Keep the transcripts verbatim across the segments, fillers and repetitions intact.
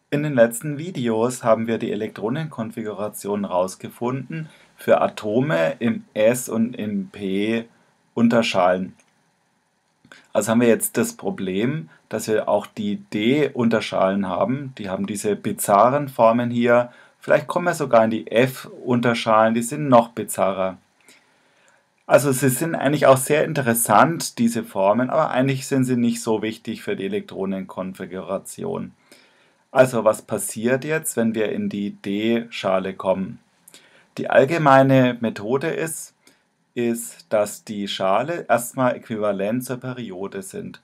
In den letzten Videos haben wir die Elektronenkonfiguration herausgefunden für Atome im S- und im P-Unterschalen. Also haben wir jetzt das Problem, dass wir auch die D-Unterschalen haben. Die haben diese bizarren Formen hier. Vielleicht kommen wir sogar in die F-Unterschalen, die sind noch bizarrer. Also sie sind eigentlich auch sehr interessant, diese Formen, aber eigentlich sind sie nicht so wichtig für die Elektronenkonfiguration. Also was passiert jetzt, wenn wir in die D-Schale kommen? Die allgemeine Methode ist, ist, dass die Schale erstmal äquivalent zur Periode sind.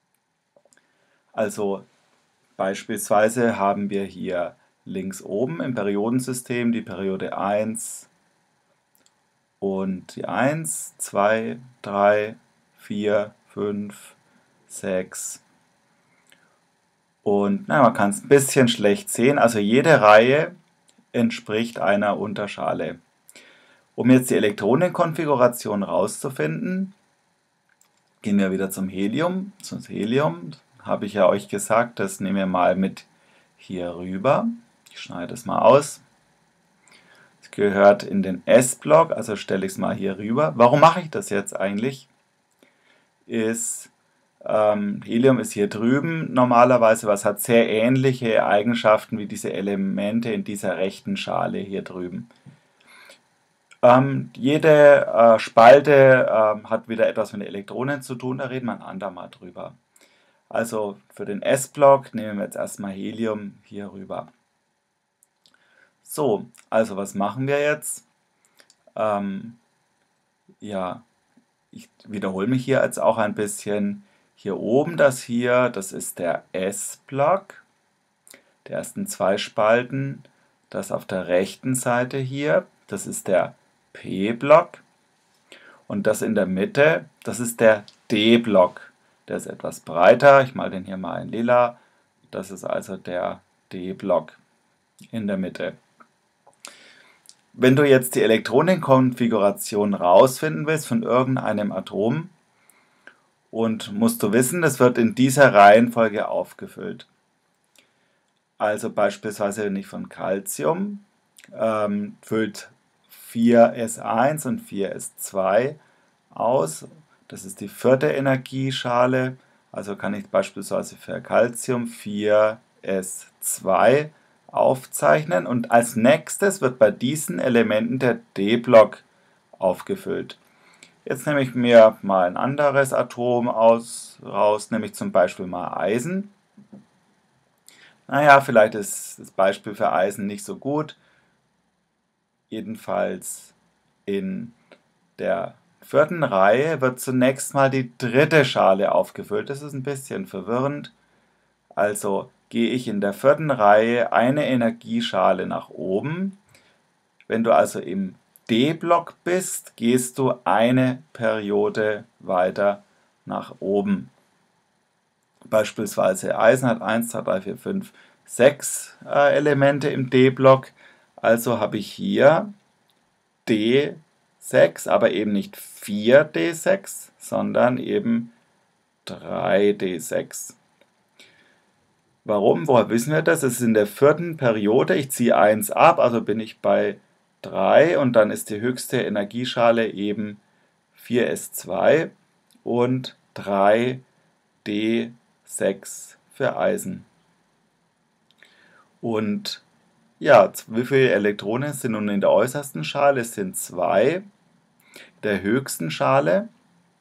Also beispielsweise haben wir hier links oben im Periodensystem die Periode eins und die eins, zwei, drei, vier, fünf, sechs. Und na, man kann es ein bisschen schlecht sehen. Also jede Reihe entspricht einer Unterschale. Um jetzt die Elektronenkonfiguration rauszufinden, gehen wir wieder zum Helium. Zum Helium habe ich ja euch gesagt, das nehmen wir mal mit hier rüber. Ich schneide es mal aus. Es gehört in den S-Block, also stelle ich es mal hier rüber. Warum mache ich das jetzt eigentlich? Ist, ähm, Helium ist hier drüben normalerweise, was hat sehr ähnliche Eigenschaften wie diese Elemente in dieser rechten Schale hier drüben. Ähm, jede äh, Spalte ähm, hat wieder etwas mit Elektronen zu tun, da reden wir ein andermal drüber. Also für den S-Block nehmen wir jetzt erstmal Helium hier rüber. So, also was machen wir jetzt? Ähm, ja, ich wiederhole mich hier jetzt auch ein bisschen. Hier oben das hier, das ist der S-Block, die ersten zwei Spalten. Das auf der rechten Seite hier, das ist der P-Block. Und das in der Mitte, das ist der D-Block. Der ist etwas breiter. Ich male den hier mal in lila. Das ist also der D-Block in der Mitte. Wenn du jetzt die Elektronenkonfiguration rausfinden willst von irgendeinem Atom, und musst du wissen, das wird in dieser Reihenfolge aufgefüllt. Also beispielsweise, wenn ich von Calcium ähm, füllt vier S eins und vier S zwei aus. Das ist die vierte Energieschale. Also kann ich beispielsweise für Calcium vier S zwei aufzeichnen. Und als nächstes wird bei diesen Elementen der D-Block aufgefüllt. Jetzt nehme ich mir mal ein anderes Atom aus, raus, nämlich zum Beispiel mal Eisen. Naja, vielleicht ist das Beispiel für Eisen nicht so gut. Jedenfalls in der vierten Reihe wird zunächst mal die dritte Schale aufgefüllt. Das ist ein bisschen verwirrend. Also gehe ich in der vierten Reihe eine Energieschale nach oben. Wenn du also im D-Block bist, gehst du eine Periode weiter nach oben. Beispielsweise Eisen hat eins, zwei, drei, vier, fünf, sechs äh, Elemente im D-Block. Also habe ich hier D sechs, aber eben nicht vier D sechs, sondern eben drei D sechs. Warum? Woher wissen wir das? Es ist in der vierten Periode. Ich ziehe eins ab, also bin ich bei drei und dann ist die höchste Energieschale eben vier S zwei und drei D sechs für Eisen. Und ja, wie viele Elektronen sind nun in der äußersten Schale? Es sind zwei der höchsten Schale.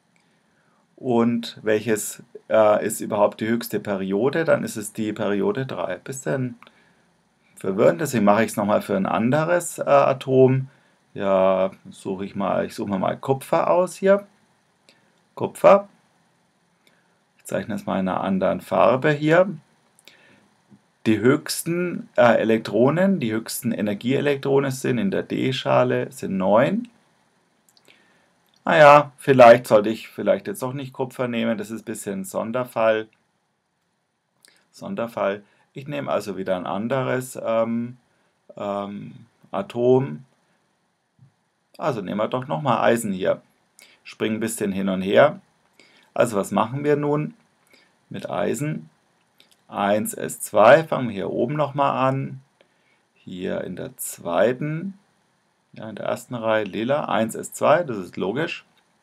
Und welches äh, ist überhaupt die höchste Periode? Dann ist es die Periode drei. Bisschen verwirrend, deswegen mache ich es nochmal für ein anderes äh, Atom. Ja, suche ich mal, ich suche mal Kupfer aus hier. Kupfer. Ich zeichne es mal in einer anderen Farbe hier. Die höchsten äh, Elektronen, die höchsten Energieelektronen sind in der D-Schale sind neun. Naja, vielleicht sollte ich vielleicht jetzt doch nicht Kupfer nehmen, das ist ein bisschen Sonderfall. Sonderfall. Ich nehme also wieder ein anderes ähm, ähm, Atom. Also nehmen wir doch nochmal Eisen hier. Springen ein bisschen hin und her. Also was machen wir nun mit Eisen? eins S zwei, fangen wir hier oben nochmal an. Hier in der zweiten, ja, in der ersten Reihe lila, eins S zwei, das ist logisch.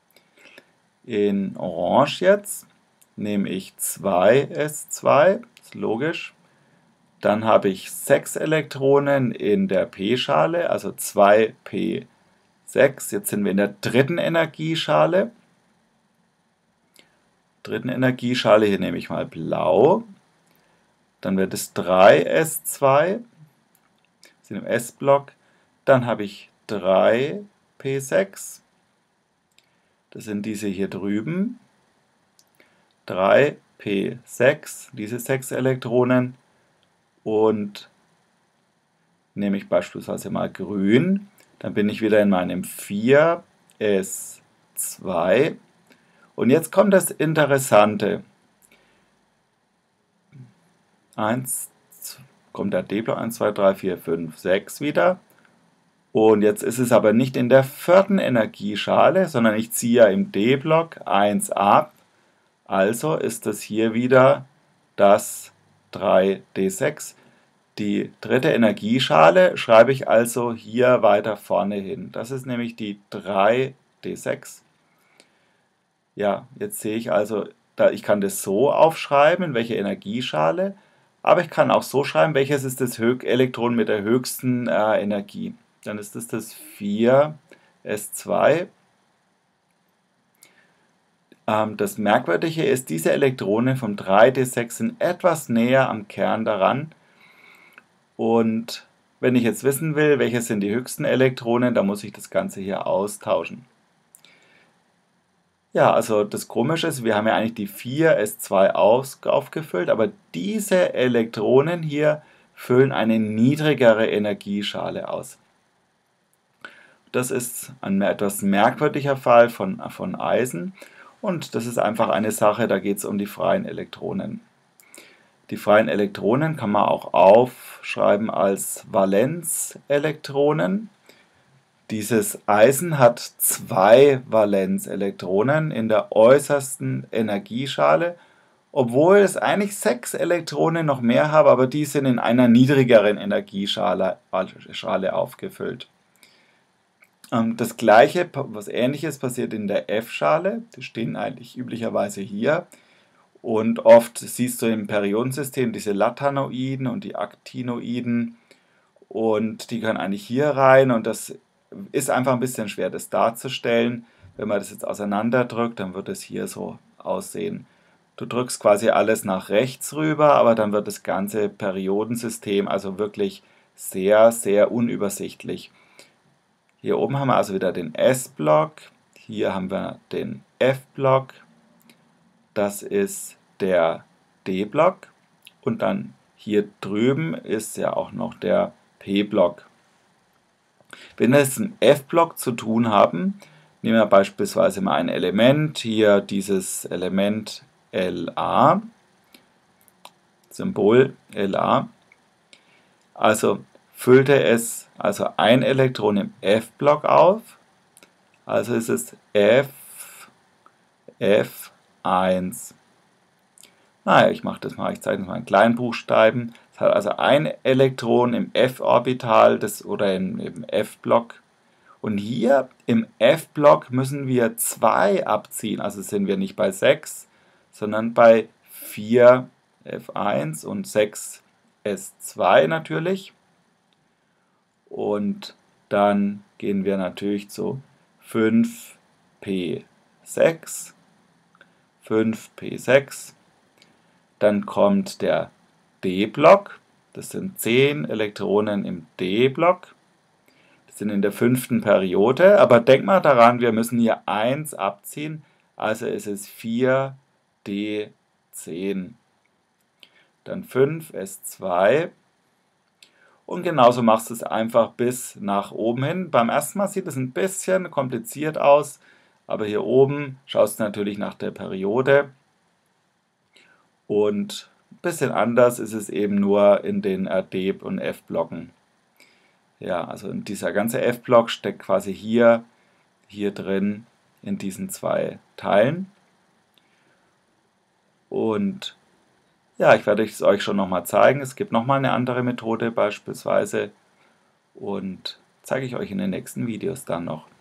In Orange jetzt nehme ich zwei S zwei, das ist logisch. Dann habe ich sechs Elektronen in der p-Schale, also zwei p sechs. Jetzt sind wir in der dritten Energieschale. Dritten Energieschale, hier nehme ich mal blau. Dann wird es drei S zwei, sind im S-Block. Dann habe ich drei p sechs. Das sind diese hier drüben. drei p sechs, diese sechs Elektronen. Und nehme ich beispielsweise mal grün, dann bin ich wieder in meinem vier S zwei. Und jetzt kommt das Interessante. eins, kommt der D-Block, eins, zwei, drei, vier, fünf, sechs wieder. Und jetzt ist es aber nicht in der vierten Energieschale, sondern ich ziehe ja im D-Block eins ab. Also ist das hier wieder das drei D sechs. Die dritte Energieschale schreibe ich also hier weiter vorne hin. Das ist nämlich die drei D sechs. Ja, jetzt sehe ich also, da, ich kann das so aufschreiben, in welche Energieschale, aber ich kann auch so schreiben, welches ist das Elektron mit der höchsten äh, Energie. Dann ist das das vier S zwei. Ähm, das Merkwürdige ist, diese Elektronen vom drei D sechs sind etwas näher am Kern daran. Und wenn ich jetzt wissen will, welche sind die höchsten Elektronen, dann muss ich das Ganze hier austauschen. Ja, also das Komische ist, wir haben ja eigentlich die vier S zwei auf, aufgefüllt, aber diese Elektronen hier füllen eine niedrigere Energieschale aus. Das ist ein etwas merkwürdiger Fall von, von Eisen und das ist einfach eine Sache, da geht es um die freien Elektronen. Die freien Elektronen kann man auch aufschreiben als Valenzelektronen. Dieses Eisen hat zwei Valenzelektronen in der äußersten Energieschale, obwohl es eigentlich sechs Elektronen noch mehr habe, aber die sind in einer niedrigeren Energieschale Schale aufgefüllt. Das gleiche, was ähnliches passiert in der F-Schale, die stehen eigentlich üblicherweise hier. Und oft siehst du im Periodensystem diese Latanoiden und die Actinoiden und die können eigentlich hier rein und das ist einfach ein bisschen schwer, das darzustellen. Wenn man das jetzt auseinanderdrückt, dann wird es hier so aussehen. Du drückst quasi alles nach rechts rüber, aber dann wird das ganze Periodensystem also wirklich sehr, sehr unübersichtlich. Hier oben haben wir also wieder den S-Block, hier haben wir den F-Block. Das ist der D-Block und dann hier drüben ist ja auch noch der P-Block. Wenn wir es mit dem F-Block zu tun haben, nehmen wir beispielsweise mal ein Element, hier dieses Element La, Symbol La. Also füllte es also ein Elektron im F-Block auf, also ist es F, F, eins. Naja, ich mache das mal, ich zeige das mal in kleinen Buchstaben. Es hat also ein Elektron im f-Orbital oder im, im F-Block. Und hier im F-Block müssen wir zwei abziehen. Also sind wir nicht bei sechs, sondern bei vier F eins und sechs S zwei natürlich. Und dann gehen wir natürlich zu fünf P sechs. fünf P sechs. Dann kommt der D-Block, das sind zehn Elektronen im D-Block, das sind in der fünften Periode, aber denk mal daran, wir müssen hier eins abziehen, also ist es vier D zehn. Dann fünf S zwei und genauso machst du es einfach bis nach oben hin. Beim ersten Mal sieht es ein bisschen kompliziert aus, aber hier oben schaust du natürlich nach der Periode. Und ein bisschen anders ist es eben nur in den D- und F-Blocken. Ja, also dieser ganze F-Block steckt quasi hier, hier drin in diesen zwei Teilen. Und Ja, ich werde es euch schon nochmal zeigen. Es gibt nochmal eine andere Methode beispielsweise und zeige ich euch in den nächsten Videos dann noch.